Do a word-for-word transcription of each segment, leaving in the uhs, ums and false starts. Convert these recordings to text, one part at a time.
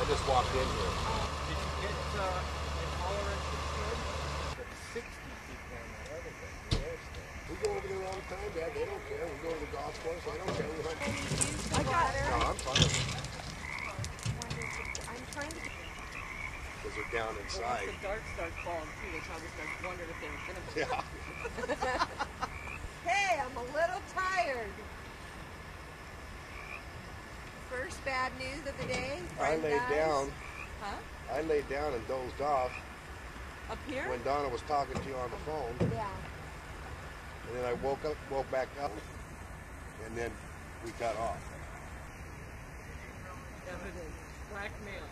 just walked in here. Did you get uh, intolerance insured? sixty people on that other thing. We go over there all the time, Dad. They don't care. We go to the golf course. They don't care. We hunt. I got it. No, I'm fine. I'm trying to. Because they're down inside. Once the dark starts falling too, they probably start wondering if they were gonna. Yeah. Hey, I'm a little tired. First bad news of the day. I laid dies. down. Huh? I laid down and dozed off. Up here? When Donna was talking to you on the phone. Yeah. And then I woke up, woke back up, and then we got off. Evidence. Blackmail.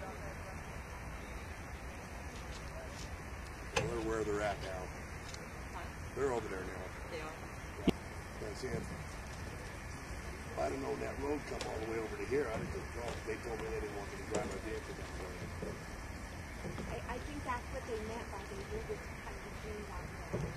I wonder where they're at now. Huh? They're over there now. They are. That's it. If I'd have known that road come all the way over to here, I'd have just drove. They told me they didn't want me to drive my vehicle that way. I, I think that's what they meant by they needed to cut the trees out there.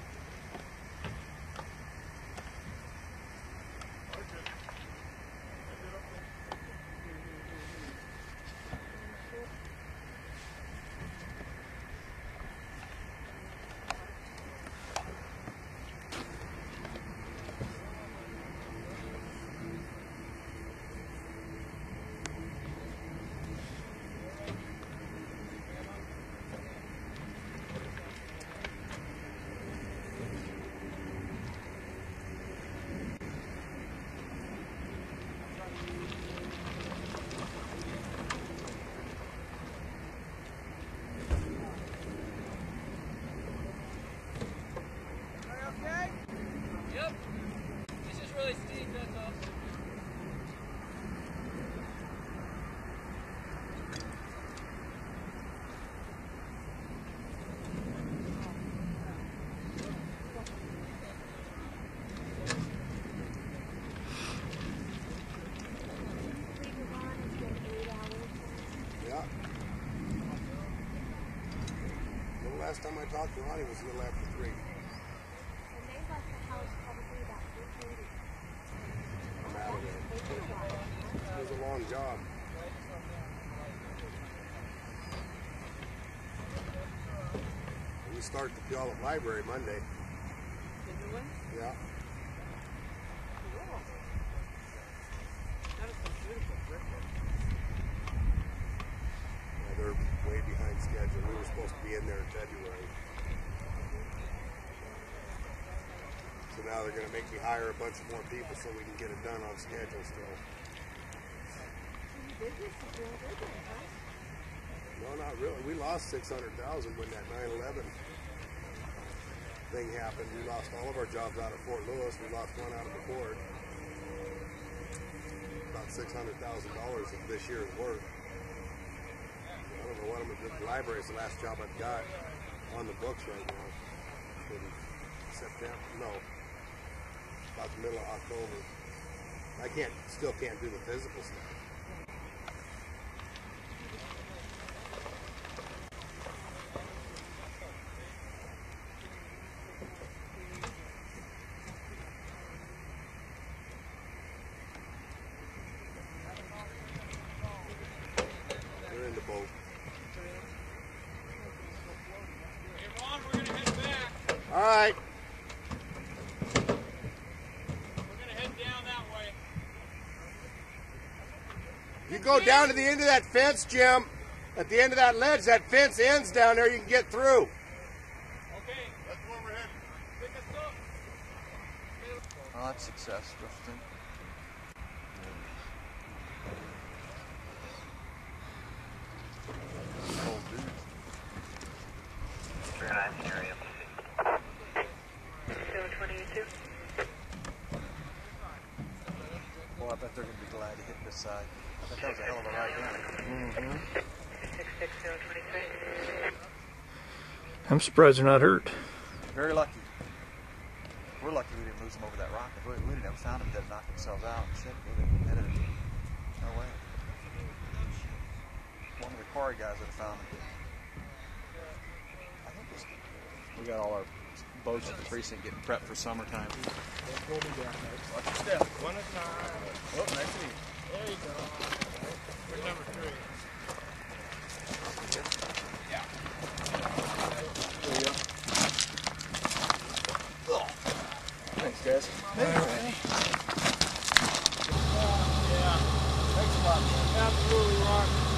Last time I talked to Ronnie was a little after three. And they left the house probably about three thirty. I'm out of there. It was a long job. We start the Puyallup Library Monday. The new one? Yeah. Cool. That is some beautiful brick. Yeah, they're way behind schedule. We were supposed to be in there in February. So now they're going to make me hire a bunch of more people so we can get it done on schedule still. Business is doing good then, huh? No, not really. We lost six hundred thousand dollars when that nine eleven thing happened. We lost all of our jobs out of Fort Lewis. We lost one out of McCord. About six hundred thousand dollars of this year's work. I don't know what I'm going to do. The library is the last job I've got on the books right now. In September, no, about the middle of October. I can't, still can't do the physical stuff. They're in the boat. All right. We're gonna head down that way. You go down to the end of that fence, Jim. At the end of that ledge, that fence ends down there. You can get through. Okay. That's where we're heading. Pick us up. Well, that's success, Justin. Cold dude. Very nice area. Well, I bet they're going to be glad to hit this side. I bet that was a hell of a ride down. Mm-hmm. I'm surprised they're not hurt. Very lucky. We're lucky we didn't lose them over that rock. If we, we'd have never found them, they'd knock themselves out. Shit, we'd have headed our way. One of the Quarry guys would have found them. I think this, we got all our boats at the precinct getting prepped for summertime. Don't pull me down, mate. Watch your step. One at a time. Oh, nice to meet you. There you go. We're number three. guys. Yeah. Thanks a lot, man. Absolutely rock.